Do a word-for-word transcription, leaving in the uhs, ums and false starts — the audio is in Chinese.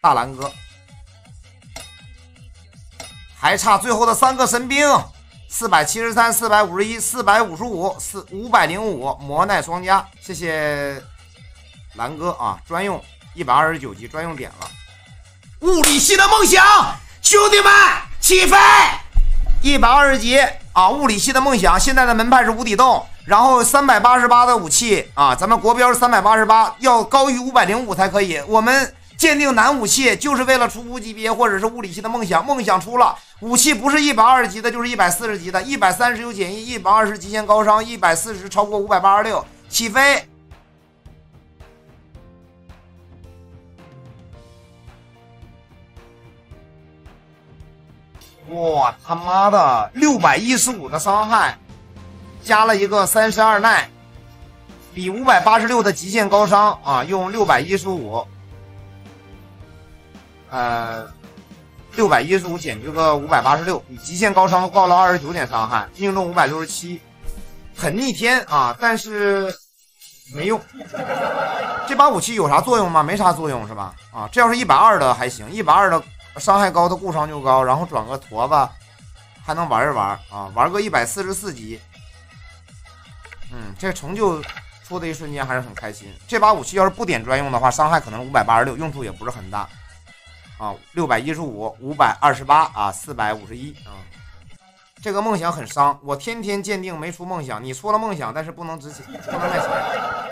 大蓝哥，还差最后的三个神兵，四百七十三、四百五十一、四百五十五、四五百零五，魔奈双加，谢谢蓝哥啊，专用一百二十九级专用点了。物理系的梦想，兄弟们起飞！一百二十级啊，物理系的梦想，现在的门派是无底洞，然后三百八十八的武器啊，咱们国标是三百八十八，要高于五百零五才可以。我们鉴定男武器就是为了出服级别或者是物理系的梦想，梦想出了，武器不是一百二十级的，就是一百四十级的，一百三十有减一，一百二十极限高伤，一百四十超过五百八十六，起飞！哇他妈的，六百一十五的伤害，加了一个三十二耐，比五百八十六的极限高伤啊，用六百一十五，呃，六百一十五减去个五百八十六，比极限高伤高了二十九点伤害，命中五百六十七，很逆天啊，但是没用。这把武器有啥作用吗？没啥作用是吧？啊，这要是一百二的还行，一百二的。伤害高的固伤就高，然后转个坨子还能玩一玩啊，玩个一百四十四级。嗯，这成就出的一瞬间还是很开心。这把武器要是不点专用的话，伤害可能五百八十六，用处也不是很大啊。六百一十五、五百二十八啊，四百五十一啊。这个梦想很伤，我天天鉴定没出梦想，你出了梦想，但是不能值钱，不能卖钱。